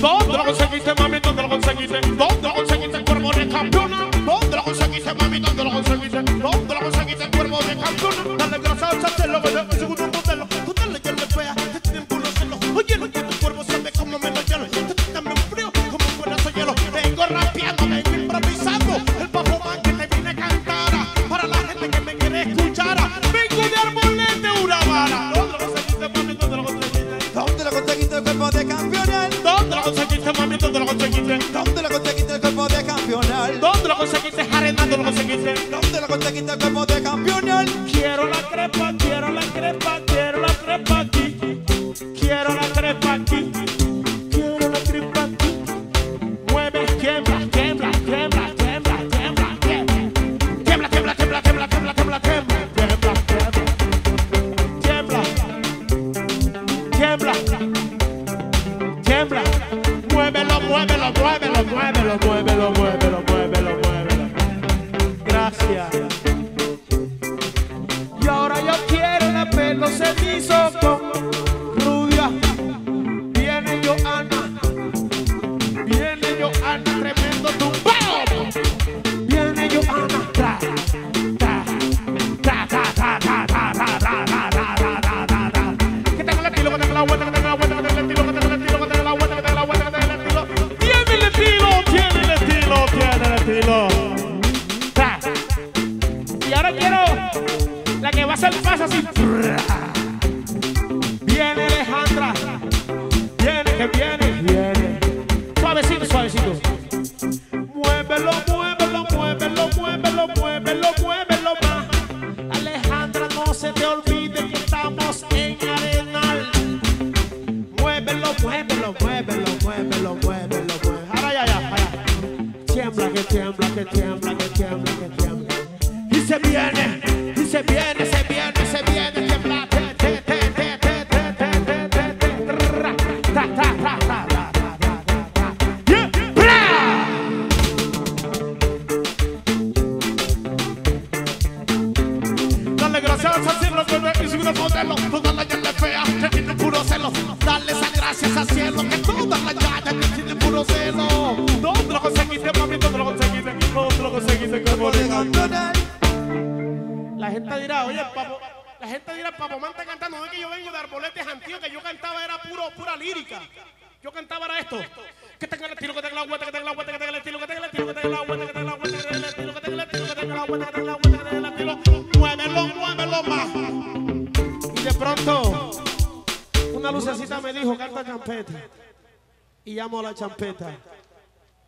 ¿Dónde lo conseguiste, mami? ¿Dónde lo conseguiste? ¿Dónde lo conseguiste, cuerpo de campeona? ¿Dónde lo conseguiste, mami? ¿Dónde lo conseguiste? ¿Dónde lo conseguiste, cuerpo de campeona? Dale grasa al chastelo, que te segundo modelo. Tú dale que le fea, te tienen puro celo. Oye, no que tu cuerpo se ve como menos hielo. Te quítame un frío como un buenazo hielo. Vengo rapeando, vengo improvisando. El bajo man que te viene a cantar. Para la gente que me quiere escuchar. Vengo de Arbolete, Urabara. ¿Dónde lo conseguiste, mami? ¿Dónde lo conseguiste? ¿Dónde lo conseguiste el cuerpo de campeonal? ¿Dónde lo conseguiste, mami? ¿Dónde lo conseguiste? ¿Dónde lo conseguiste el cuerpo de campeonal? ¿Dónde lo conseguiste, Jarena? ¿Dónde lo conseguiste? ¿Dónde lo conseguiste el cuerpo de campeonal? Quiero la crepa, quiero la crepa, quiero la crepa aquí. Quiero la crepa aquí. Quiero la crepa aquí. Mueve, tiembla, tiembla, tiembla, tiembla, tiembla, tiembla, tiembla, tiembla, tiembla, tiembla, tiembla, tiembla, tiembla, tiembla, tiembla, tiembla, muévelo, muévelo, muévelo, muévelo, muévelo, muévelo, muévelo, muévelo. Gracias. Y ahora yo quiero la pelo cenizo con rubia. Viene Johanna, tremendo tumbao. Viene Johanna, tra, tra, tra, tra, tra, tra, tra, tra, tra, tra, tra, tra, tra, tra. Que tengo el estilo, que tengo la vuelta, que tengo la vuelta, que tengo el estilo, que tengo el estilo, que tengo la vuelta, que tengo la vuelta, que tengo el estilo. Tiene el estilo, tiene el estilo, tiene el estilo. Tra. Y ahora quiero la que va a hacer paso así. Viene Alejandra. Viene, que viene, viene. Suavecito, suavecito. Muévelo, muévelo, muévelo, muévelo, muévelo, muévelo más. Alejandra, no se te olvide que estamos en Arenal. Muévelo, muévelo, muévelo, muévelo, muévelo, muévelo. Ahora ya, ya, allá. Tiembla, que tiembla, que tiembla, que tiembla, que tiembla. Y se viene, y se viene, se viene, se viene, tiembla, te, te, te, te, te, te, te, te, te, te, ra, ta, ta, ta, ta, ta, ta, ta, ta. Yeah, bra. Dale gracias al cielo, que no es un modelo. Todas las llaves feas que tienen puro celo. Dale esas gracias al cielo, que todas las llaves que tienen puro celo. ¿Dónde lo conseguiste, mami? ¿Dónde lo conseguiste? ¿Dónde lo conseguiste, cuerpo de campeonal? La gente dirá, oye, papo, la gente dirá, Papo Man está cantando. No es que yo vengo de Arbolete, Jantío, que yo cantaba era pura lírica. Yo cantaba era esto. Que tenga el estilo, que tenga la vuelta, que tenga la vuelta, que tenga el estilo, que tenga el estilo, que tenga la vuelta, que tenga la vuelta, que tenga el estilo, que tenga el estilo, que tenga la vuelta, que tenga la vuelta, que tenga el estilo. Muévelo, muévelo más. Y de pronto, una lucecita me dijo, canta champeta. Y llamo a la champeta.